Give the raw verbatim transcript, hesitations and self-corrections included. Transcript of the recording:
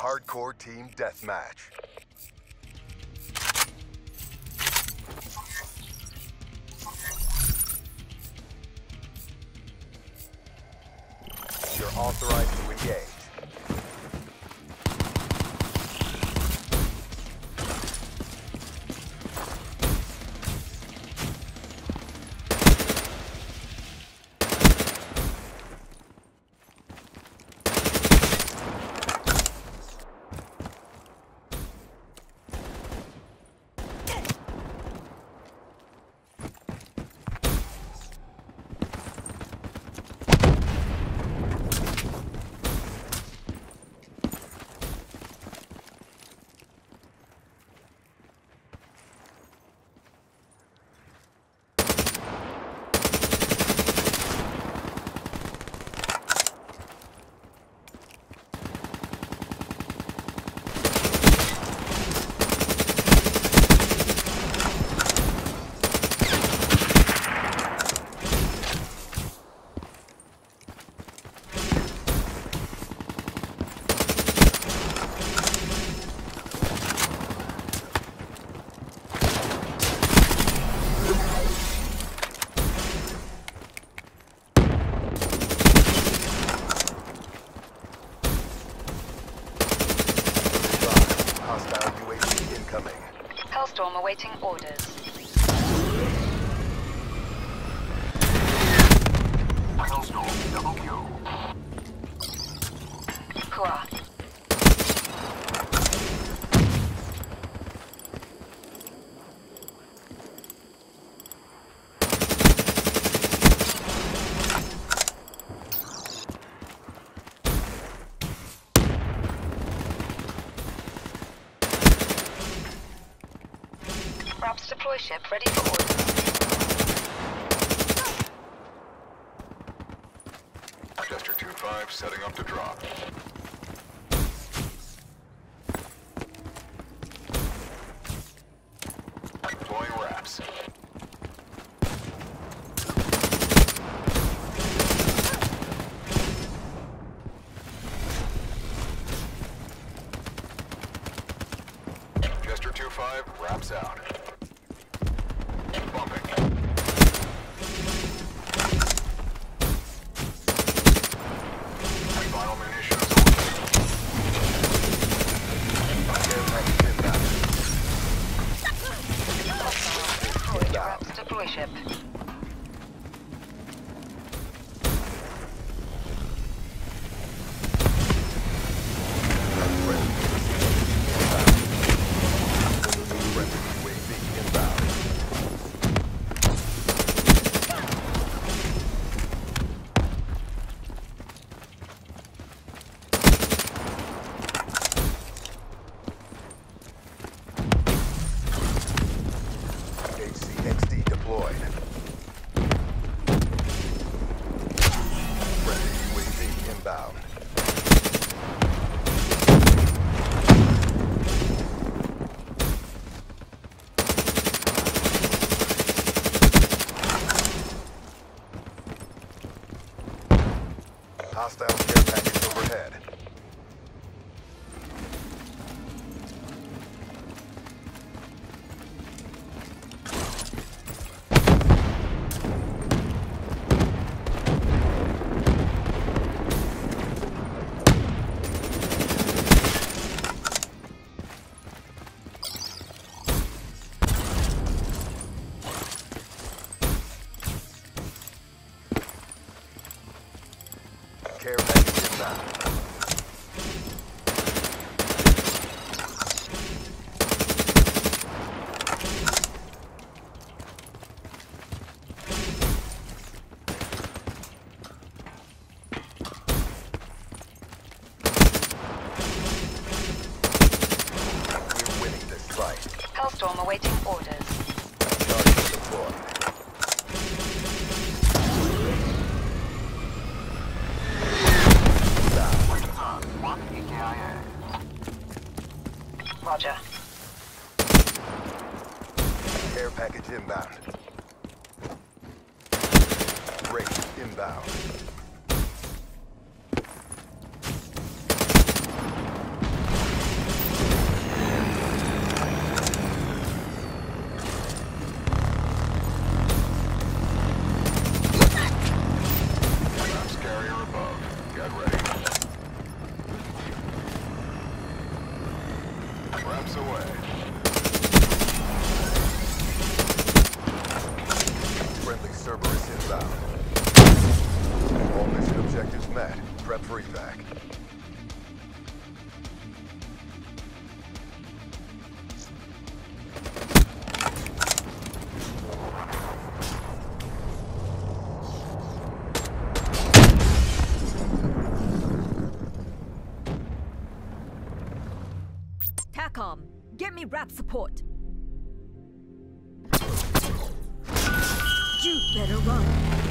Hardcore Team Deathmatch. You're authorized to engage. Hostile U A V incoming. Hellstorm awaiting orders. Hellstorm, double kill. Hurrah. Raps deploy ship ready for orders. Jester two five setting up to drop. Deploying Raps. Jester two five Raps out. Bumping. Final munitions. Raps deploy ship. H C X D deployed. Friendly U A V inbound. Hostile care package overhead. Care package inbound. We're winning this fight. Hellstorm awaiting orders. Target deployed. Roger. Care package inbound. Race inbound. Wrap support. You better run.